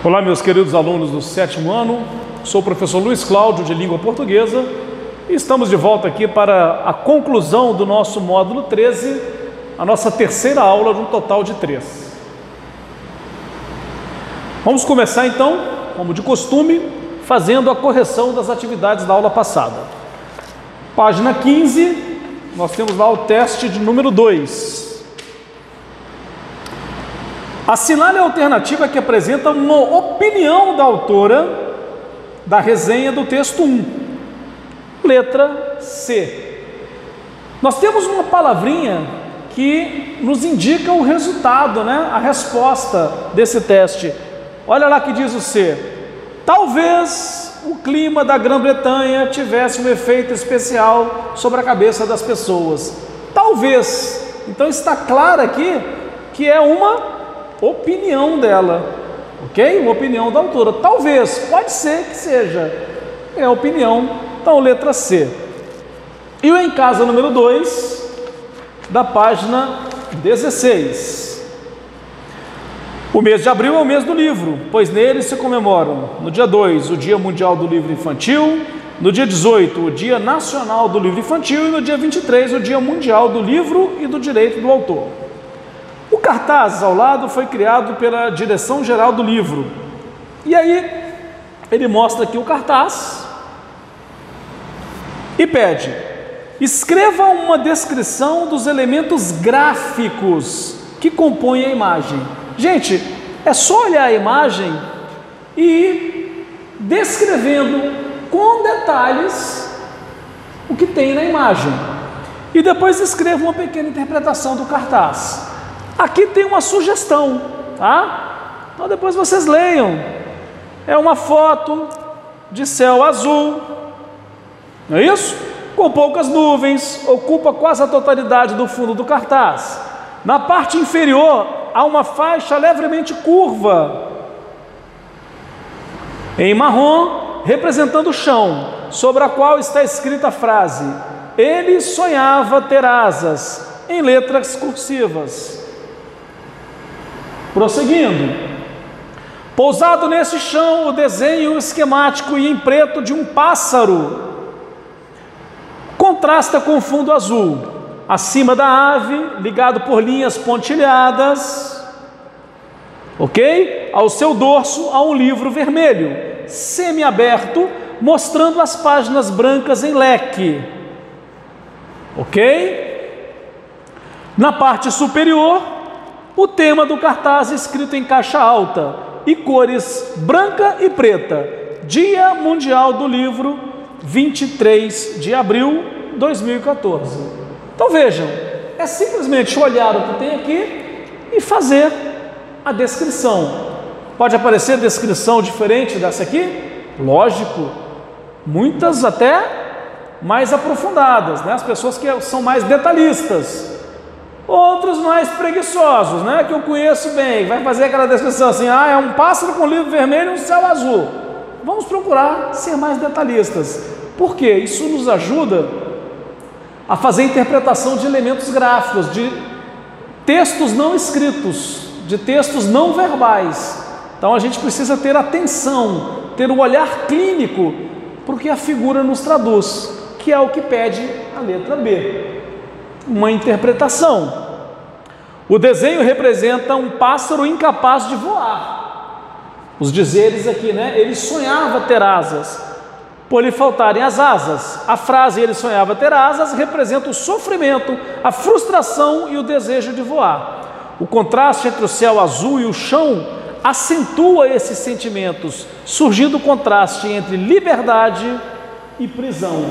Olá, meus queridos alunos do 7º ano, sou o professor Luiz Cláudio, de Língua Portuguesa, e estamos de volta aqui para a conclusão do nosso módulo 13, a nossa terceira aula de um total de 3. Vamos começar então, como de costume, fazendo a correção das atividades da aula passada. Página 15, nós temos lá o teste de número 2. Assinale a alternativa que apresenta uma opinião da autora da resenha do texto 1. Letra C. Nós temos uma palavrinha que nos indica o resultado, né? A resposta desse teste. Olha lá que diz o C. Talvez o clima da Grã-Bretanha tivesse um efeito especial sobre a cabeça das pessoas. Talvez. Então está claro aqui que é uma opinião dela, ok? Uma opinião da autora. Talvez, pode ser que seja. É a opinião. Então, letra C. E o em casa número 2, da página 16. O mês de abril é o mês do livro, pois nele se comemoram, no dia 2, o Dia Mundial do Livro Infantil, no dia 18, o Dia Nacional do Livro Infantil e no dia 23, o Dia Mundial do Livro e do Direito do Autor. O cartaz ao lado foi criado pela Direção-Geral do Livro. E aí, ele mostra aqui o cartaz e pede: escreva uma descrição dos elementos gráficos que compõem a imagem. Gente, é só olhar a imagem e ir descrevendo com detalhes o que tem na imagem. E depois escreva uma pequena interpretação do cartaz. Aqui tem uma sugestão, tá? Então depois vocês leiam. É uma foto de céu azul, não é isso? Com poucas nuvens, ocupa quase a totalidade do fundo do cartaz. Na parte inferior há uma faixa levemente curva, em marrom, representando o chão, sobre a qual está escrita a frase: ele sonhava ter asas, em letras cursivas. Prosseguindo, pousado nesse chão, o desenho esquemático e em preto de um pássaro contrasta com o fundo azul. Acima da ave, ligado por linhas pontilhadas, ok? Ao seu dorso há um livro vermelho, semi-aberto, mostrando as páginas brancas em leque, ok? Na parte superior, o tema do cartaz escrito em caixa alta e cores branca e preta: Dia Mundial do Livro, 23 de abril de 2014. Então vejam, é simplesmente olhar o que tem aqui e fazer a descrição. Pode aparecer descrição diferente dessa aqui? Lógico, muitas até mais aprofundadas, né? As pessoas que são mais detalhistas. Outros mais preguiçosos, né? Que eu conheço bem, vai fazer aquela descrição assim: ah, é um pássaro com livro vermelho e um céu azul. Vamos procurar ser mais detalhistas. Por quê? Isso nos ajuda a fazer interpretação de elementos gráficos, de textos não escritos, de textos não verbais. Então a gente precisa ter atenção, ter um olhar clínico, porque a figura nos traduz, que é o que pede a letra B. Uma interpretação. O desenho representa um pássaro incapaz de voar. Os dizeres aqui, né? Ele sonhava ter asas, por lhe faltarem as asas. A frase "ele sonhava ter asas" representa o sofrimento, a frustração e o desejo de voar. O contraste entre o céu azul e o chão acentua esses sentimentos, surgindo o contraste entre liberdade e prisão.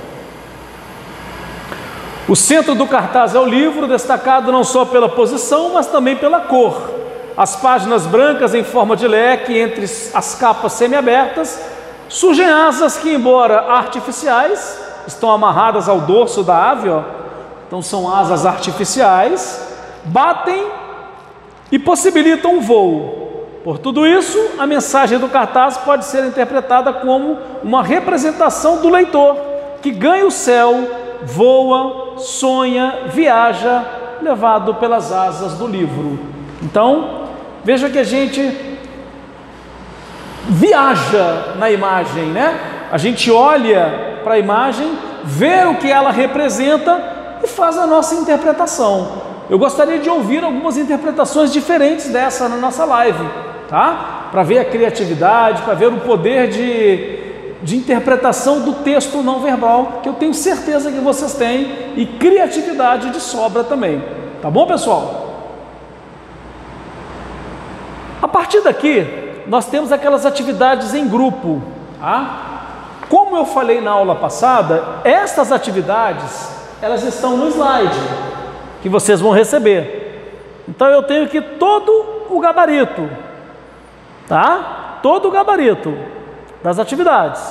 O centro do cartaz é o livro, destacado não só pela posição, mas também pela cor. As páginas brancas em forma de leque entre as capas semiabertas surgem asas que, embora artificiais, estão amarradas ao dorso da ave, ó. Então são asas artificiais, batem e possibilitam o voo. Por tudo isso, a mensagem do cartaz pode ser interpretada como uma representação do leitor, que ganha o céu, voa, sonha, viaja, levado pelas asas do livro. Então, veja que a gente viaja na imagem, né? A gente olha para a imagem, vê o que ela representa e faz a nossa interpretação. Eu gostaria de ouvir algumas interpretações diferentes dessa na nossa live, tá? Para ver a criatividade, para ver o poder de interpretação do texto não verbal, que eu tenho certeza que vocês têm, e criatividade de sobra também. Tá bom, pessoal? A partir daqui, nós temos aquelas atividades em grupo, tá? Como eu falei na aula passada, estas atividades, elas estão no slide que vocês vão receber. Então eu tenho aqui todo o gabarito, tá? Todo o gabarito das atividades.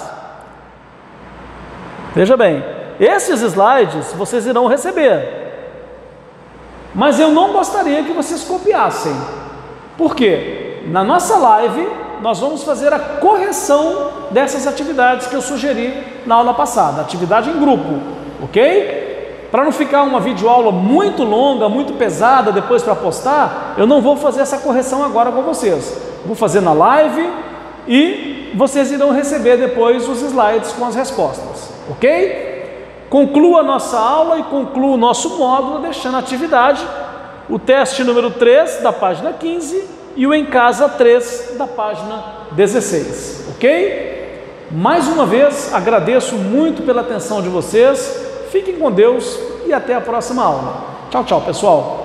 Veja bem, esses slides vocês irão receber, mas eu não gostaria que vocês copiassem. Por quê? Na nossa live nós vamos fazer a correção dessas atividades que eu sugeri na aula passada, atividade em grupo, ok? Para não ficar uma videoaula muito longa, muito pesada depois para postar, eu não vou fazer essa correção agora com vocês. Vou fazer na live e vocês irão receber depois os slides com as respostas, ok? Conclua a nossa aula e conclua o nosso módulo deixando a atividade, o teste número 3 da página 15 e o em casa 3 da página 16, ok? Mais uma vez, agradeço muito pela atenção de vocês, fiquem com Deus e até a próxima aula. Tchau, tchau, pessoal!